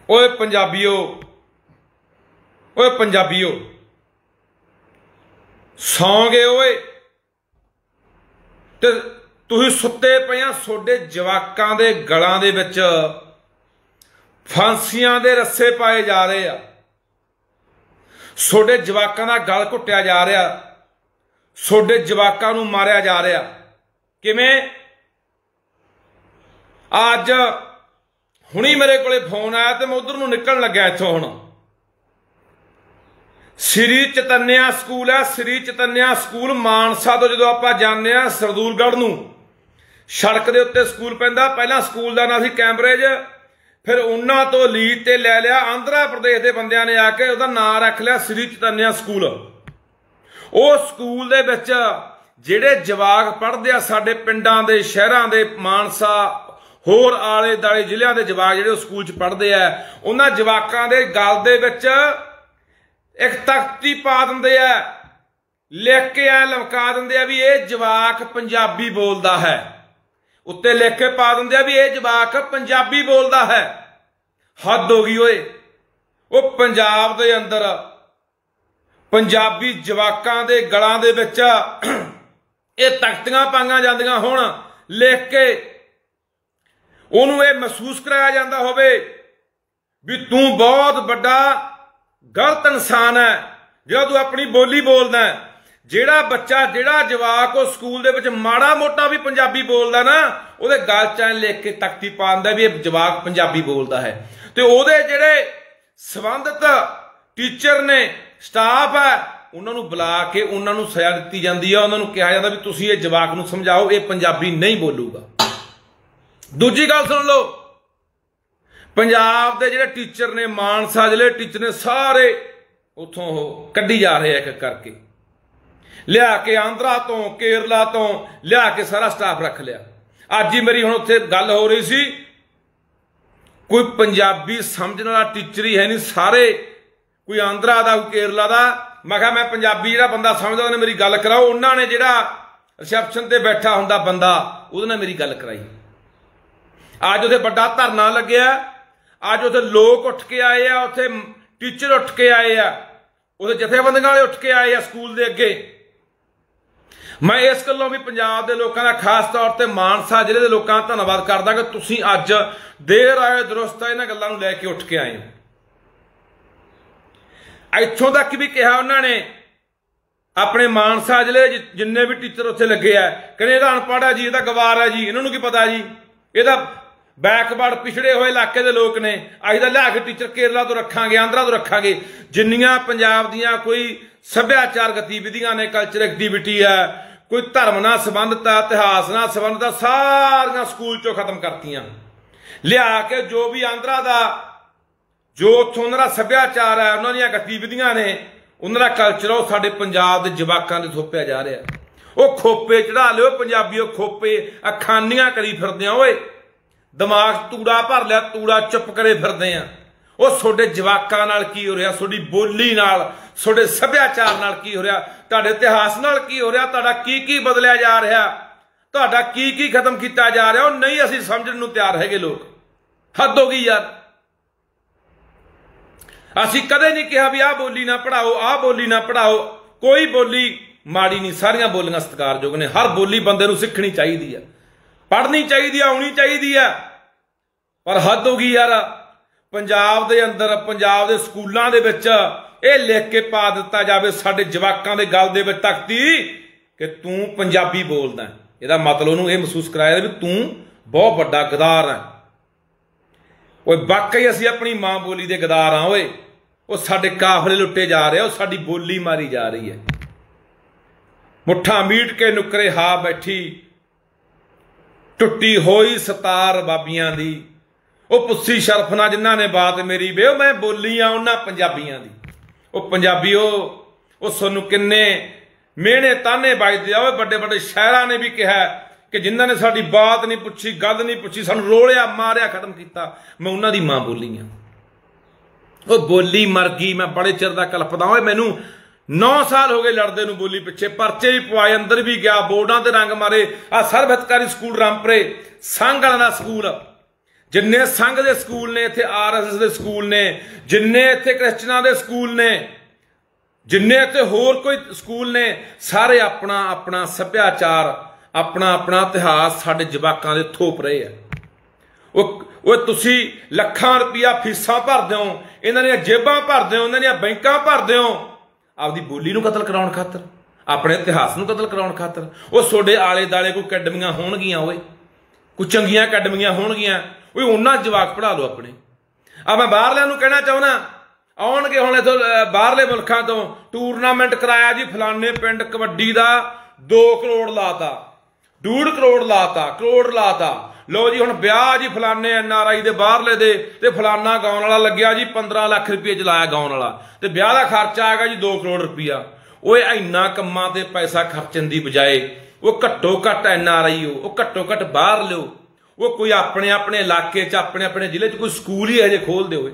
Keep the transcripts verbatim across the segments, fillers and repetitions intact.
ओए पंजाबियो, ओए पंजाबियो, सौ गए ओए ते तुसीं सुत्ते पे आ। सोडे जवाकां दे गलां दे विच फांसियां दे रस्से पाए जा रहे आ। सोडे जवाकां दा गल घुट्टिया जा रहा, सोडे जवाकां नूं मारिया जा रहा। किवें? अज हुणी मेरे कोले फोन आया तो मैं उधर नूं निकलण लग्या इत्थों। हुण श्री चैतन्या स्कूल है, श्री चैतन्या स्कूल मानसा तो जो आप जाने सरदूलगढ़ नूं सड़क के उत्ते स्कूल पैंदा। पहला स्कूल का नाम सी कैंब्रिज, फिर उन्हां तो लीज ते लै लिया आंध्रा प्रदेश के बंदियां ने आके उसदा नाम रख लिया श्री चैतन्या स्कूल। उस स्कूल दे विच जिहड़े जवाक पढ़दे आ साडे पिंडां दे शहरां दे मानसा होर आले दाले जिलिਆਂ ਦੇ जवाक ਜਿਹੜੇ स्कूल च पढ़ते हैं उन्हां जवाकां दे गल दे विच एक तख्ती पा दिंदे आ, लिख के ऐ लमका दिंदे आ भी ये जवाक पंजाबी बोलदा है। उत्ते लिख के पा दिंदे आ भी ये जवाक पंजाबी बोलदा है। हद हो गई ओए। वो पंजाब दे अंदर पंजाबी जवाकां दे गलां दे विच ये तख्तियां पाईयां जांदियां होण, लिख के उन्होंने ये महसूस कराया जाता होवे भी तू बहुत बड़ा गलत इंसान है जो तू अपनी बोली बोलदा है। जेड़ा बच्चा जेड़ा जवाक उस स्कूल दे विच माड़ा मोटा भी पंजाबी बोलदा ना उहदे गल च लिख के तख्ती पा दिंदा भी ये जवाक पंजाबी बोलदा है। ते उहदे जेड़े संबंधित टीचर ने स्टाफ है उन्होंने बुला के उन्होंने सजा दी जाती है। उन्होंने कहा जाता भी तुसीं ये जवाक नूं समझाओ ये पंजाबी नहीं बोलूगा। दूजी गल सुन लो, पंजाब के जिहड़े टीचर ने मानसा जिले टीचर ने सारे उतों कड्ढी जा रहे एक करके, लिया के आंध्रा तो केरला तो लिया के सारा स्टाफ रख लिया। अज ही मेरी हुण उत्थे गल हो रही सी, कोई पंजाबी समझने वाला टीचर ही है नहीं, सारे कोई आंध्रा का कोई केरला का। मैं कहा मैं पंजाबी जिहड़ा बंदा समझदा उन्हें मेरी गल कराओ। उन्होंने जिहड़ा रिसैप्शन ते बैठा हुंदा बंदा उहदे नाल मेरी गल कराई। अज उत्थे बड़ा धरना लग्या, अज उत्थे लोग उठ के आए आ, उत्थे टीचर उठ के आए आ, उत्थे जथेबंदियां वाले उठ के आए आ स्कूल दे अगे। मैं इस गल्लों भी पंजाब के लोगों का खास तौर पर मानसा जिले के लोगों का धन्नवाद करदा कि तुसीं अज देर आए दुरुस्त आए इन्हां गल्लां नूं लैके उठ के आए। इत्थों तक भी कहा उन्होंने अपने मानसा जिले जिन्ने भी टीचर उत्थे लगे आ, कहने इहदा अनपढ़ है जी, इहदा गवार है जी, इन्होंने की पता जी, इहदा बैकवर्ड पिछड़े हुए इलाके के लोग ने, असीं तां लिया के टीचर केरला तो रखांगे आंध्रा तो रखांगे। जिन्नियां पंजाब दियां कोई सभ्याचार गतिविधियां ने, कल्चर एक्टिविटी है, कोई धर्म नाल संबंधित है, इतिहास नाल संबंधित है, सारियां स्कूल चों खत्म करतियां। लिया के जो भी आंध्रा का जो उत्थों उन्हां दा सभ्याचार है, उन्हां दीयां गतिविधियां ने, उन्हां दा कल्चर है, साडे पंजाब दे जवाकां दे थोपिया जा रहा। वो खोपे चढ़ा लियो पंजाबीओ, खोपे अखानियां करी फिरदे ओए, दिमाग तूड़ा भर लिया, तूड़ा चुप करे फिरदे आ। वो सोडे जवाकां नाल की हो रहा, सोडी बोली नाल, सोडे सभ्याचार नाल की हो रहा, तुहाडे इतिहास नाल की हो रहा, तुहाडा की की बदलिया जा रहा, तुहाडा की की खत्म किया जा रहा। वो नहीं असीं समझण नूं तैयार हैगे लोग। हद हो गई यार। असीं कदे नहीं कहा भी आ बोली ना पढ़ाओ, आ बोली ना पढ़ाओ। कोई बोली माड़ी नहीं, सारियां बोलियां सत्कारयोग ने। हर बोली बंदे नूं सीखनी चाहिदी है, पढ़नी चाहिए, आनी चाहिए है। पर हद हो गई यार। पंजाब दे अंदर पंजाब दे स्कूलों दे विच ये लिख के पा दिता जाए साडे जवाकां दे गल दे विच तख्ती कि तू पंजाबी बोलदा है। इहदा मतलब उहनूं ये महसूस कराया भी तू बहुत बड़ा गदार है। ओए वाकई असीं अपनी मां बोली दे गदार हाँ ओए। वो साडे काफले लुट्टे जा रहे, वो साडी बोली मारी जा रही है। मुठा मीट के नुकरे हा बैठी, टुट्टी होई सतार बाबियां दी। वो पुस्सी शरफ ना जिन्हां ने बात मेरी बे मैं बोली आ उन्हां पंजाबियां दी। वो पंजाबीओ वो सोनू किन्ने मेहने ताने बजदे आ। बड़े बड़े शायरां ने भी कहा कि जिन्हां ने साडी बात नहीं पुछी, गल नहीं पुछी, सानू रोलिया मारिया खत्म किया, मैं उन्हां दी मां बोली हाँ। वो बोली मर गई। मैं बड़े चिर दा कल्पदा होए, मैनू नौ साल हो गए लड़दे नूं बोली पिछे, परचे भी पवाए, अंदर भी गया, बोर्डां ते रंग मारे। आ सर्व हितकारी स्कूल रामपुरे सांगल दा स्कूल जिन्ने संघ के स्कूल ने इत्थे आर एस एस के स्कूल ने, जिन्ने इत्थे क्रिश्चनां के स्कूल ने, जिन्ने इत्थे होर कोई स्कूल ने, सारे अपना अपना सभ्याचार अपना अपना इतिहास साडे जवाकां दे थोप रहे हैं। वो तुसी लखां रुपया फीसां भरदे हो, इन्हां दीयां जेबां भरदे हो, इन्हां दीयां बैंकां भरदे हो आपदी बोली नूं कतल कराउण खातर, अपने इतिहास नूं कतल कराउण खातर। वो सोडे आले दाले कोई अकैडमियां होणगियां, ओए कोई चंगियां अकैडमियां होणगियां, ओए उन्हां जवाक पढ़ा लो अपने। आ मैं बाहरलियां नूं कहना चाहुंदा, आउणगे हुण इत्थों बाहरले मुल्खां तो टूरनामेंट कराया जी फलाने पिंड कबड्डी दा दो करोड़ लाता, डेढ़ करोड़ लाता, करोड़ लाता, लो जी हुण ब्याह जी फलाने एन आर आई दे बाहरले दे ते फलाना गाउण वाला लग्या जी पंद्रह लाख रुपये च लाया गाउण वाला, ते ब्याह दा खर्चा आ गया जी दो करोड़ रुपया। ओए इन्ना कम्मां ते पैसा खर्चण दी बजाए वो घट्टो घट्ट एन आर आई हो, वो घट्टो घट्ट बाहर लो, वो कोई अपने अपने इलाके च अपने अपने जिले च कोई स्कूल ही अजे खोल दे,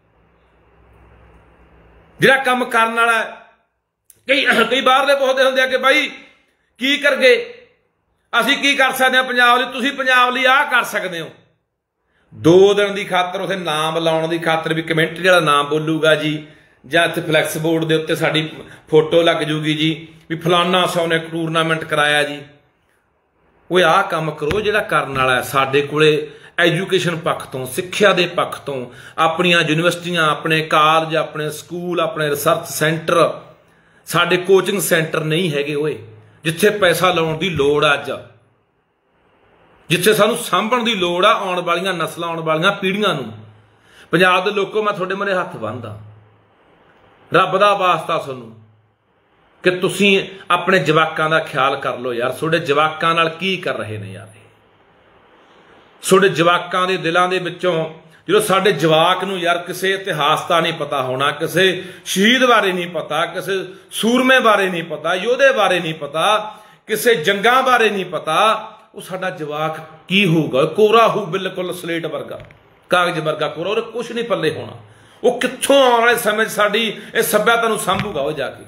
जिहड़ा काम करन वाला। कई कई बाहरले पुछदे हुंदे आ कि भाई की करगे, असीं की कर सकते हैं पंजाब लई, तुसीं पंजाब लई आह कर सकते हो। दो दिन की खातर उत्थे नाम लाउण दी खातर भी कमेंटरी वाला नाम बोलूगा जी, जां इत्थे फ्लैक्स बोर्ड के उत्ते साडी फोटो लग जूगी जी भी फलाना सौ ने टूरनामेंट कराया जी। वो आह काम करो जिहड़ा करन वाला है। साडे कोले एजुकेशन पक्ष तो, सिक्ख्या के पक्ष तो, अपनियां यूनिवर्सिटियां, अपने कॉलेज, अपने स्कूल, अपने रिसर्च सेंटर, साडे कोचिंग सेंटर नहीं हैगे ओए जिथे पैसा लाउण दी लोड़ आ, अज जिथे सानू सांभण दी लोड़ आ आउण वालियां नस्लां, आउण वालियां पीढ़ियां नूं। पंजाब दे लोको मैं तुहाडे मूहरे हत्थ बन्नदा, रब दा वास्ता सुनो कि तुसीं अपने जवाकां दा ख्याल कर लो यार। तुहाडे जवाकां नाल की कर रहे ने यार, तुहाडे जवाकां दे दिलां दे विचों जो साडे जवाक नूं यार किसी इतिहास का नहीं पता होना, किसी शहीद बारे नहीं पता, किसी सूरमे बारे नहीं पता, योधे बारे नहीं पता, किसी जंगां बारे नहीं पता, वो साडा जवाक की होगा, कोरा हो बिल्कुल स्लेट वर्गा, कागज वर्गा कोरा, और कुछ नहीं पल्ले होना। वो कित्थों आने वाले समय साडी इस सभ्यता नूं संभूगा वो जाके।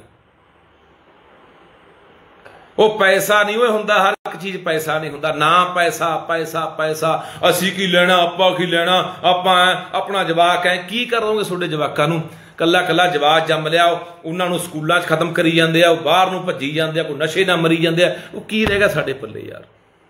वो पैसा नहीं वो हुंदा, हर एक चीज़ पैसा नहीं हुंदा, ना पैसा पैसा पैसा, असी की लेना, आपां की लेना, आपां अपना जवाक है की करोगे। तुहाडे जवाकां नूं कल्ला कल्ला जवाक जम लिया, उन्हां नूं स्कूलां च खत्म करी जांदे आ, बाहर नूं भज्जी जांदे आ, कोई नशे नाल मरी जांदे आ, वो की रहेगा साडे पल्ले यार।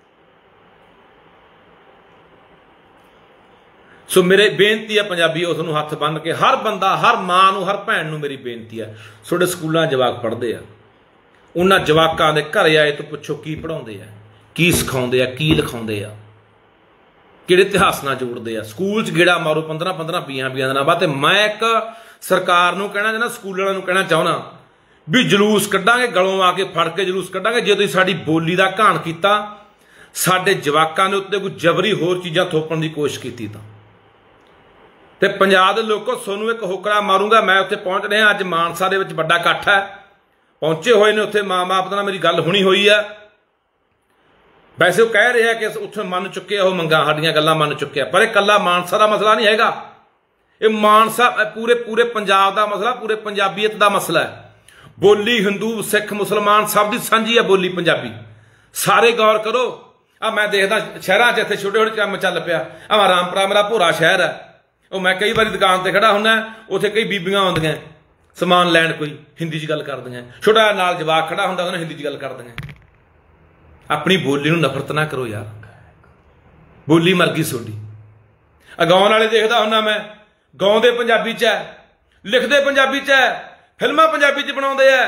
सो मेरे बेनती है पंजाबी उस नूं हत्थ बन के, हर बंदा, हर मां नूं, हर भैन नूं मेरी बेनती है, तुहाडे स्कूलां जवाक पढ़दे आ, उन्हां जवाकां दे घरे आए तो पुछो की पढ़ाउंदे आ, की सिखाउंदे आ, की लिखाउंदे आ, किहड़े इतिहास नाल जोड़दे आ। स्कूल च गेड़ा मारो पंद्रह पंद्रह बीस बीस दिनां बाद। मैं एक सरकार नूं कहना चाहना, स्कूल वालिआं नूं कहना चाहुंदा भी जलूस कड्डांगे, गलों आके फड़ के जलूस कड्डांगे जे तुसीं साडी बोली दा घाण कीता, साडे जवाकां दे उत्ते कोई जबरी होर चीज़ां थोपण दी कोशिश कीती तां ते पंजाब दे लोको सोनू एक होकड़ा मारूंगा। मैं उत्थे पहुंच रहा, अज मानसा दे विच वड्डा इकट्ठ है, पहुंचे हुए ने उत्थे मां बाप नाल मेरी गल हुणी हुई है। वैसे वो कह रहे हैं कि उत्थे मन चुके वो मंगां साडीआं गल्लां मन चुके, पर यह कल्ला मानसा का मसला नहीं हैगा, ये मानसा पूरे पूरे पंजाब का मसला, पूरे पंजाबीयत का मसला है। बोली हिंदू सिख मुसलमान सब की सांझी है बोली पंजाबी, सारे गौर करो। आ मैं देखदा शहरां च इत्थे छोटे छोटे काम चल पिया, आ रामपुरा मेरा भोरा शहर है, वो मैं कई बार दुकान पर खड़ा हुंदा, उत्थे कई बीबियां आउंदियां समान लैण, कोई हिंदी च गल करदियां, छोटा नाल जवाक खड़ा हुंदा उन्हें हिंदी च गल करदियां। अपनी बोली नूं नफरत ना करो यार, बोली मर गई सोडी। अगाउण वाले देखदा हुंदा मैं, गाउंदे पंजाबी च है, लिखदे पंजाबी च है, फिल्मां पंजाबी च बनाउंदे है,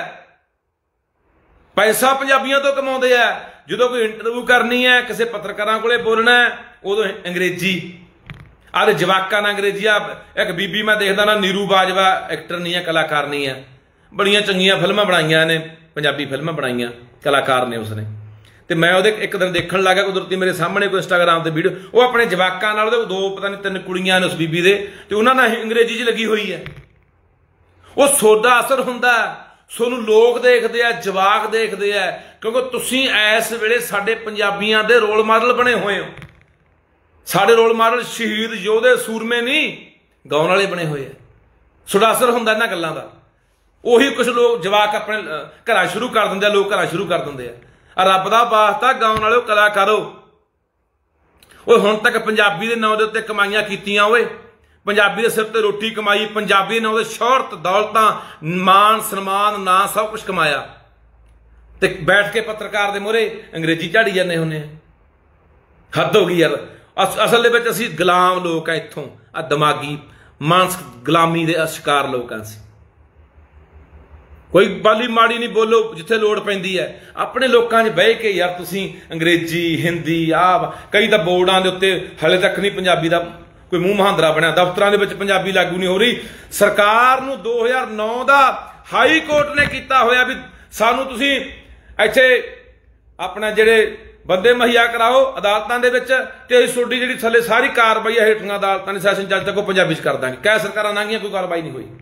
पैसा पंजाबियों तो कमाउंदे है। जदों कोई इंटरव्यू करनी है, किसी पत्रकारां कोले बोलना है, उदों अंग्रेजी, आदे जवाकां नाल अंग्रेजी। एक बीबी मैं देखदा ना, नीरू बाजवा एक्टर नहीं है, कलाकार नहीं है, बड़ियां चंगियां फिल्मां बनाईयां ने, पंजाबी फिल्मां बनाईयां, कलाकार ने उसने। तो मैं वो एक दिन देखण लगा, कुदरती मेरे सामने कोई इंस्टाग्राम से वीडियो, वो अपने जवाकां नाल, दो पता नहीं तीन कुड़ियां ने उस बीबी दे, ते उन्हां नाल अंग्रेजी च लगी हुई है। वो सोडा असर हुंदा, सोनू लोग देखते हैं, जवाक देखते हैं, क्योंकि तुसीं इस वेले साडे पंजाबियां दे रोल मॉडल बने हुए हो। साडे रोल मॉडल शहीद योधे सूरमे नहीं, गाउण वाले बने हुए हैं। सोडा असर हुंदा इन्हां गल्लां दा। उही कुछ लोग जवाक अपने घरां शुरू कर दिंदे, लोग घरां शुरू कर दिंदे आ। रब दा वास्ता गाउण वाले कलाकारो, ਉਹ ਹੁਣ ਤੱਕ ਪੰਜਾਬੀ ਦੇ ਨਾਂ ਦੇ ਉੱਤੇ ਕਮਾਈਆਂ ਕੀਤੀਆਂ ਓਏ, ਪੰਜਾਬੀ ਦੇ ਸਿਰ ਤੇ ਰੋਟੀ ਕਮਾਈ, ਪੰਜਾਬੀ ਦੇ ਨਾਂ ਦੇ ਸ਼ੋਹਰਤ, ਦੌਲਤਾਂ, ਮਾਣ, ਸਨਮਾਨ, ਨਾਂ ਸਭ ਕੁਝ ਕਮਾਇਆ, ਤੇ ਬੈਠ ਕੇ ਪੱਤਰਕਾਰ ਦੇ ਮੂਹਰੇ ਅੰਗਰੇਜ਼ੀ ਝਾੜੀ ਜਾਂਦੇ ਹੁੰਦੇ ਆ। ਹੱਦ ਹੋ ਗਈ ਯਾਰ। ਅਸਲ ਦੇ ਵਿੱਚ ਅਸੀਂ ਗੁਲਾਮ ਲੋਕ ਆ, ਇੱਥੋਂ ਆ ਦਿਮਾਗੀ ਮਾਨਸਿਕ ਗੁਲਾਮੀ ਦੇ ਸ਼ਿਕਾਰ ਲੋਕ ਆ ਅਸੀਂ। ਕੋਈ ਬਾਲੀ ਮਾੜੀ ਨਹੀਂ ਬੋਲੋ ਜਿੱਥੇ ਲੋੜ ਪੈਂਦੀ ਹੈ। ਆਪਣੇ ਲੋਕਾਂ 'ਚ ਬਹਿ ਕੇ ਯਾਰ ਤੁਸੀਂ ਅੰਗਰੇਜ਼ੀ, ਹਿੰਦੀ, ਆਹ ਕਈ ਤਾਂ ਬੋਰਡਾਂ ਦੇ ਉੱਤੇ ਹਲੇ ਤੱਕ ਨਹੀਂ ਪੰਜਾਬੀ ਦਾ ਕੋਈ ਮੂੰਹ ਮਹਾਂਦਰਾ ਬਣਿਆ, ਦਫ਼ਤਰਾਂ ਦੇ ਵਿੱਚ ਪੰਜਾਬੀ ਲਾਗੂ ਨਹੀਂ ਹੋ ਰਹੀ। ਸਰਕਾਰ ਨੂੰ ਦੋ ਹਜ਼ਾਰ ਨੌ ਦਾ ਹਾਈ ਕੋਰਟ ਨੇ ਕੀਤਾ ਹੋਇਆ ਵੀ ਸਾਨੂੰ ਤੁਸੀਂ ਇੱਥੇ ਆਪਣਾ ਜਿਹੜੇ ਬੰਦੇ ਮੁਹੱਈਆ ਕਰਾਓ ਅਦਾਲਤਾਂ ਦੇ ਵਿੱਚ, ਤੇ ਅਸੀਂ ਤੁਹਾਡੀ ਜਿਹੜੀ ਥੱਲੇ ਸਾਰੀ ਕਾਰਵਾਈ ਹੈ ਹੇਠੀਆਂ ਅਦਾਲਤਾਂ ਨੇ ਸੈਸ਼ਨ ਜੱਜ ਤੱਕ ਉਹ ਪੰਜਾਬੀ 'ਚ ਕਰ ਦਾਂਗੇ। ਕਈ ਸਰਕਾਰਾਂ ਲੰਘੀਆਂ, ਕੋਈ ਕਾਰਵਾਈ ਨਹੀਂ ਹੋਈ।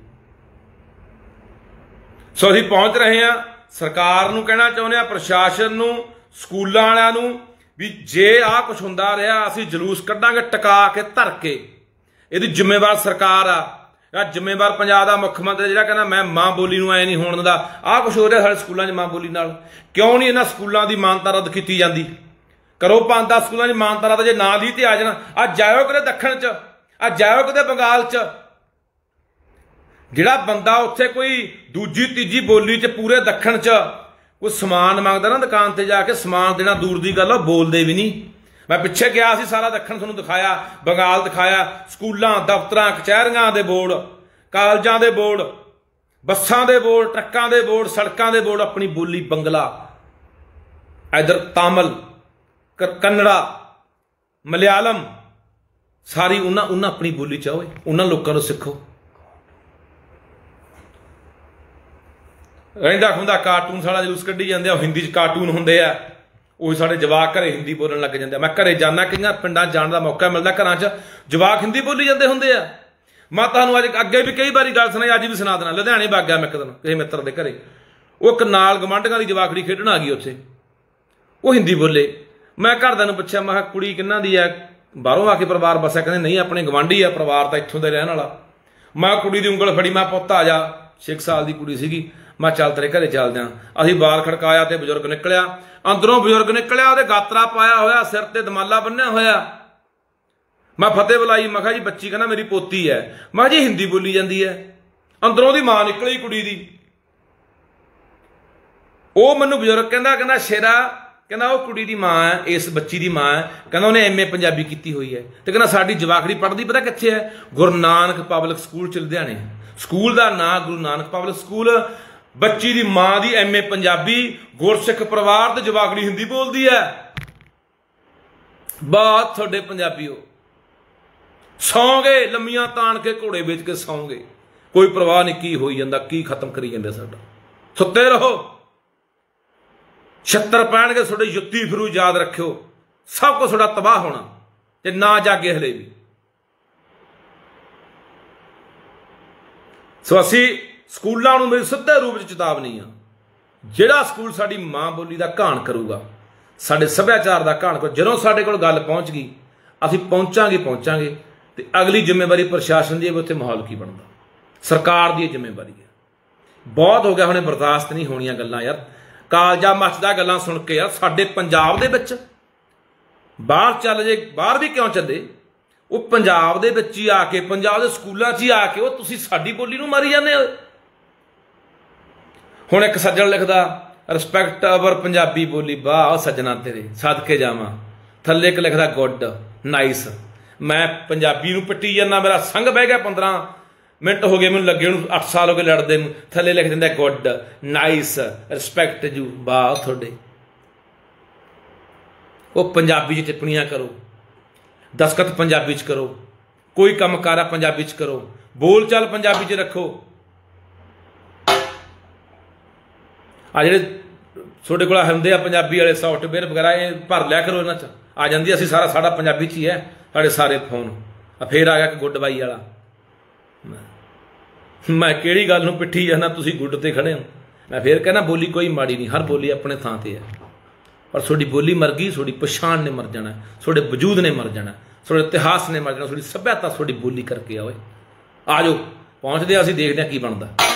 ਸੋ ਅਸੀਂ ਪਹੁੰਚ ਰਹੇ ਹਾਂ, ਸਰਕਾਰ ਨੂੰ ਕਹਿਣਾ ਚਾਹੁੰਦੇ ਹਾਂ, ਪ੍ਰਸ਼ਾਸਨ ਨੂੰ, ਸਕੂਲਾਂ ਵਾਲਿਆਂ ਨੂੰ, ਵੀ ਜੇ ਆਹ ਕੁਛ ਹੁੰਦਾ ਰਿਹਾ ਅਸੀਂ ਜਲੂਸ ਕੱਢਾਂਗੇ ਟਿਕਾ ਕੇ ਧਰ ਕੇ। ਇਹਦੀ ਜ਼ਿੰਮੇਵਾਰ ਸਰਕਾਰ ਆ, ਆ ਜ਼ਿੰਮੇਵਾਰ ਪੰਜਾਬ ਦਾ ਮੁੱਖ ਮੰਤਰੀ ਜਿਹੜਾ ਕਹਿੰਦਾ ਮੈਂ ਮਾਂ ਬੋਲੀ ਨੂੰ ਐ ਨਹੀਂ ਹੋਣ ਦਿੰਦਾ। ਆਹ ਕੁਛ ਹੋ ਰਿਹਾ ਸਾਡੇ ਸਕੂਲਾਂ 'ਚ ਮਾਂ ਬੋਲੀ ਨਾਲ। ਕਿਉਂ ਨਹੀਂ ਇਹਨਾਂ ਸਕੂਲਾਂ ਦੀ ਮਾਨਤਾ ਰੱਦ ਕੀਤੀ ਜਾਂਦੀ? ਕਰੋ ਪੰਜ ਦਸ ਸਕੂਲਾਂ 'ਚ ਮਾਨਤਾ ਰੱਦ, ਜੇ ਨਾ ਲਈ ਤੇ ਆ ਜਾਣਾ। ਆ ਜਾਇਓ ਕਿਤੇ ਦੱਖਣ 'ਚ, ਆ ਜਾਇਓ ਕਿਤੇ ਬੰਗਾਲ 'ਚ, ਜਿਹੜਾ ਬੰਦਾ ਉੱਥੇ ਕੋਈ ਦੂਜੀ ਤੀਜੀ ਬੋਲੀ 'ਚ ਪੂਰੇ ਦੱਖਣ 'ਚ ਕੋਈ ਸਮਾਨ ਮੰਗਦਾ ਨਾ ਦੁਕਾਨ ਤੇ ਜਾ ਕੇ, ਸਮਾਨ ਦੇਣਾ ਦੂਰ ਦੀ ਗੱਲ, ਉਹ ਬੋਲਦੇ ਵੀ ਨਹੀਂ। ਮੈਂ ਪਿੱਛੇ ਗਿਆ ਸੀ, ਸਾਰਾ ਦੱਖਣ ਤੁਹਾਨੂੰ ਦਿਖਾਇਆ, ਬੰਗਾਲ ਦਿਖਾਇਆ, ਸਕੂਲਾਂ, ਦਫ਼ਤਰਾਂ, ਕਚਹਿਰੀਆਂ ਦੇ ਬੋਰਡ, ਕਾਲਜਾਂ ਦੇ ਬੋਰਡ, ਬੱਸਾਂ ਦੇ ਬੋਰਡ, ਟਰੱਕਾਂ ਦੇ ਬੋਰਡ, ਸੜਕਾਂ ਦੇ ਬੋਰਡ, ਆਪਣੀ ਬੋਲੀ ਬੰਗਲਾ, ਇਧਰ ਤਾਮਿਲ, ਕੰਨੜਾ, ਮਲਿਆਲਮ, ਸਾਰੀ ਉਹਨਾਂ ਉਹਨਾਂ ਆਪਣੀ ਬੋਲੀ 'ਚ ਹੋਏ। ਉਹਨਾਂ ਲੋਕਾਂ ਨੂੰ ਸਿੱਖੋ। ਰਹਿੰਦਾ ਖੁੰਦਾ ਕਾਰਟੂਨ ਸਾਡਾ ਜਲੂਸ ਕੱਢੀ ਜਾਂਦੇ ਆ, ਹਿੰਦੀ 'ਚ ਕਾਰਟੂਨ ਹੁੰਦੇ ਆ, ਉਹ ਸਾਡੇ ਜਵਾਕ ਘਰੇ ਹਿੰਦੀ ਬੋਲਣ ਲੱਗ ਜਾਂਦੇ ਆ। ਮੈਂ ਘਰੇ ਜਾਣਾ, ਕਈਆਂ ਪਿੰਡਾਂ ਜਾਣ ਦਾ ਮੌਕਾ ਮਿਲਦਾ, ਘਰਾਂ 'ਚ ਜਵਾਕ ਹਿੰਦੀ ਬੋਲੀ ਜਾਂਦੇ ਹੁੰਦੇ ਆ। ਮੈਂ ਤੁਹਾਨੂੰ ਅੱਜ ਅੱਗੇ ਵੀ ਕਈ ਵਾਰੀ ਗੱਲ ਸੁਣਾਈ, ਅੱਜ ਵੀ ਸੁਣਾ ਦੇਣਾ। ਲੁਧਿਆਣੇ ਵਗ ਗਿਆ ਮੈਂ ਇੱਕ ਦਿਨ ਕਿਸੇ ਮਿੱਤਰ ਦੇ ਘਰੇ, ਉਹ ਇੱਕ ਨਾਲ ਗਵਾਂਢੀਆਂ ਦੀ ਜਵਾਕੜੀ ਖੇਡਣ ਆ ਗਈ ਉੱਥੇ, ਉਹ ਹਿੰਦੀ ਬੋਲੇ। ਮੈਂ ਘਰਦਿਆਂ ਨੂੰ ਪੁੱਛਿਆ, ਮੈਂ ਕਿਹਾ ਕੁੜੀ ਕਿਹਨਾਂ ਦੀ ਆ, ਬਾਹਰੋਂ ਆ ਕੇ ਪਰਿਵਾਰ ਬਸਿਆ? ਕਹਿੰਦੇ ਨਹੀਂ ਆਪਣੇ ਗਵਾਂਢੀ ਆ, ਪਰਿਵਾਰ ਤਾਂ ਇੱਥੋਂ ਦਾ ਰਹਿਣ ਵਾਲਾ। ਮੈਂ ਕੁੜੀ ਦੀ ਉਂਗਲ ਫੜੀ, ਮੈਂ ਪੁੱਤ ਆ ਜਾ। ਛੇ ਸਾਲ ਦੀ ਕੁੜੀ ਸੀਗੀ। ਮੈਂ ਚੱਲ ਤੇਰੇ ਘਰੇ ਚੱਲਦੇ ਹਾਂ। ਅਸੀਂ ਬਾਹਰ ਖੜਕਾਇਆ ਤੇ ਬਜ਼ੁਰਗ ਨਿਕਲਿਆ, ਅੰਦਰੋਂ ਬਜ਼ੁਰਗ ਨਿਕਲਿਆ, ਉਹਦੇ ਗਾਤਰਾ ਪਾਇਆ ਹੋਇਆ, ਸਿਰ ਤੇ ਦਮਾਲਾ ਬੰਨਿਆ ਹੋਇਆ। ਮੈਂ ਫਤਿਹ ਬੁਲਾਈ, ਮੈਂ ਕਿਹਾ ਜੀ ਬੱਚੀ, ਕਹਿੰਦਾ ਮੇਰੀ ਪੋਤੀ ਹੈ। ਮੈਂ ਕਿਹਾ ਜੀ ਹਿੰਦੀ ਬੋਲੀ ਜਾਂਦੀ ਹੈ। ਅੰਦਰੋਂ ਉਹਦੀ ਮਾਂ ਨਿਕਲੀ ਕੁੜੀ ਦੀ। ਉਹ ਮੈਨੂੰ ਬਜ਼ੁਰਗ ਕਹਿੰਦਾ ਕਹਿੰਦਾ ਸ਼ੇਰਾ, ਕਹਿੰਦਾ ਉਹ ਕੁੜੀ ਦੀ ਮਾਂ ਹੈ, ਇਸ ਬੱਚੀ ਦੀ ਮਾਂ ਹੈ, ਕਹਿੰਦਾ ਉਹਨੇ ਐਮ ਏ ਪੰਜਾਬੀ ਕੀਤੀ ਹੋਈ ਹੈ, ਤੇ ਕਹਿੰਦਾ ਸਾਡੀ ਜਵਾਕੜੀ ਪੜ੍ਹਦੀ ਪਤਾ ਕਿੱਥੇ ਹੈ? ਗੁਰੂ ਨਾਨਕ ਪਬਲਿਕ ਸਕੂਲ 'ਚ ਲੁਧਿਆਣੇ। ਸਕੂਲ ਦਾ ਨਾਂ ਗੁਰੂ ਨਾਨਕ ਪਬਲਿਕ ਸਕੂਲ। ਬੱਚੀ ਦੀ ਮਾਂ ਦੀ ਐਮ ਏ ਪੰਜਾਬੀ, ਗੁਰਸਿੱਖ ਪਰਿਵਾਰ, ਤੇ ਜਵਾਕੜੀ ਹਿੰਦੀ ਬੋਲਦੀ ਹੈ। ਬਾਤ ਤੁਹਾਡੇ ਪੰਜਾਬੀਓ ਸੌਂਗੇ, ਲੰਮੀਆਂ ਤਾਣ ਕੇ ਘੋੜੇ ਵੇਚ ਕੇ ਸੌਂਗੇ, ਕੋਈ ਪਰਵਾਹ ਨਹੀਂ ਕੀ ਹੋਈ ਜਾਂਦਾ, ਕੀ ਖਤਮ ਕਰੀ ਜਾਂਦੇ ਸਾਡਾ। ਸੁੱਤੇ ਰਹੋ, ਛੱਤਰ ਪੈਣਗੇ ਤੁਹਾਡੇ, ਜੁੱਤੀ ਫਿਰੂ, ਯਾਦ ਰੱਖਿਓ ਸਭ ਕੁਝ ਤੁਹਾਡਾ ਤਬਾਹ ਹੋਣਾ ਤੇ ਨਾ ਜਾਗੇ ਹਲੇ ਵੀ। ਸੋ ਅਸੀਂ ਸਕੂਲਾਂ ਨੂੰ ਮੇਰੀ ਸਿੱਧੇ ਰੂਪ 'ਚ ਚੇਤਾਵਨੀ ਆ, ਜਿਹੜਾ ਸਕੂਲ ਸਾਡੀ ਮਾਂ ਬੋਲੀ ਦਾ ਘਾਣ ਕਰੂਗਾ, ਸਾਡੇ ਸੱਭਿਆਚਾਰ ਦਾ ਘਾਣ ਕਰੂਗਾ, ਜਦੋਂ ਸਾਡੇ ਕੋਲ ਗੱਲ ਪਹੁੰਚ ਗਈ ਅਸੀਂ ਪਹੁੰਚਾਂਗੇ ਪਹੁੰਚਾਂਗੇ ਤੇ ਅਗਲੀ ਜ਼ਿੰਮੇਵਾਰੀ ਪ੍ਰਸ਼ਾਸਨ ਦੀ ਹੈ, ਉੱਥੇ ਮਾਹੌਲ ਕੀ ਬਣਦਾ, ਸਰਕਾਰ ਦੀ ਜ਼ਿੰਮੇਵਾਰੀ ਹੈ। ਬਹੁਤ ਹੋ ਗਿਆ ਹੁਣੇ, ਬਰਦਾਸ਼ਤ ਨਹੀਂ ਹੋਣੀਆਂ ਗੱਲਾਂ ਯਾਰ, ਕਾਲਜਾ ਮੱਚਦਾ ਗੱਲਾਂ ਸੁਣ ਕੇ ਯਾਰ। ਸਾਡੇ ਪੰਜਾਬ ਦੇ ਵਿੱਚ ਬਾਹਰ ਚੱਲ ਜੇ, ਬਾਹਰ ਵੀ ਕਿਉਂ ਚੱਲੇ, ਉਹ ਪੰਜਾਬ ਦੇ ਵਿੱਚ ਹੀ ਆ ਕੇ, ਪੰਜਾਬ ਦੇ ਸਕੂਲਾਂ 'ਚ ਹੀ ਆ ਕੇ ਉਹ ਤੁਸੀਂ ਸਾਡੀ ਬੋਲੀ ਨੂੰ ਮਾਰੀ ਜਾਂਦੇ ਹੋ। ਹੁਣ ਇੱਕ ਸੱਜਣ ਲਿਖਦਾ, ਰਿਸਪੈਕਟ ਅਵਰ ਪੰਜਾਬੀ ਬੋਲੀ। ਵਾਹ ਸੱਜਣਾ ਤੇਰੇ ਸਦਕੇ ਜਾਵਾਂ। ਥੱਲੇ ਇੱਕ ਲਿਖਦਾ ਗੁੱਡ ਨਾਈਸ। ਮੈਂ ਪੰਜਾਬੀ ਨੂੰ ਪਿੱਟੀ ਜਾਂਦਾ, ਮੇਰਾ ਸੰਗ ਬਹਿ ਗਿਆ, ਪੰਦਰਾਂ ਮਿੰਟ ਹੋ ਗਏ ਮੈਨੂੰ ਲੱਗੇ ਉਹਨੂੰ, ਅੱਠ ਸਾਲ ਹੋ ਗਏ ਲੜਦੇ ਨੂੰ। ਥੱਲੇ ਲਿਖ ਦਿੰਦਾ ਗੁੱਡ ਨਾਈਸ ਰਿਸਪੈਕਟ ਯੂ। ਵਾਹ ਤੁਹਾਡੇ। ਉਹ ਪੰਜਾਬੀ 'ਚ ਟਿੱਪਣੀਆਂ ਕਰੋ, ਦਸਤਖਤ ਪੰਜਾਬੀ 'ਚ ਕਰੋ, ਕੋਈ ਕੰਮ ਕਾਰਾ ਪੰਜਾਬੀ 'ਚ ਕਰੋ, ਬੋਲ ਚਾਲ ਪੰਜਾਬੀ 'ਚ ਰੱਖੋ। ਆ ਜਿਹੜੇ ਤੁਹਾਡੇ ਕੋਲ ਹੁੰਦੇ ਆ ਪੰਜਾਬੀ ਵਾਲੇ ਸੌਫਟਵੇਅਰ ਵਗੈਰਾ, ਇਹ ਭਰ ਲਿਆ ਕਰੋ, ਇਹਨਾਂ 'ਚ ਆ ਜਾਂਦੀ। ਅਸੀਂ ਸਾਰਾ ਸਾਡਾ ਪੰਜਾਬੀ 'ਚ ਹੀ ਹੈ ਸਾਡੇ ਸਾਰੇ ਫੋਨ। ਆ ਫੇਰ ਆ ਗਿਆ ਕਿ ਗੁੱਡ ਬਾਈ ਵਾਲਾ। ਮੈਂ ਕਿਹੜੀ ਗੱਲ ਨੂੰ ਪਿੱਠੀ ਜਾਂਦਾ, ਤੁਸੀਂ ਗੁੱਡ ਤੇ ਖੜੇ ਹੋ। ਮੈਂ ਫੇਰ ਕਹਿੰਦਾ ਬੋਲੀ ਕੋਈ ਮਾੜੀ ਨਹੀਂ, ਹਰ ਬੋਲੀ ਆਪਣੇ ਥਾਂ ਤੇ ਹੈ, ਪਰ ਤੁਹਾਡੀ ਬੋਲੀ ਮਰ ਗਈ, ਤੁਹਾਡੀ ਪਛਾਣ ਨੇ ਮਰ ਜਾਣਾ, ਤੁਹਾਡੇ ਵਜੂਦ ਨੇ ਮਰ ਜਾਣਾ, ਤੁਹਾਡੇ ਇਤਿਹਾਸ ਨੇ ਮਰ ਜਾਣਾ, ਤੁਹਾਡੀ ਸੱਭਿਅਤਾ ਤੁਹਾਡੀ ਬੋਲੀ ਕਰਕੇ ਆਓਏ। ਆ ਜਾਓ, ਪਹੁੰਚਦੇ ਆ, ਅਸੀਂ ਦੇਖਦੇ ਹਾਂ ਕੀ ਬਣਦਾ।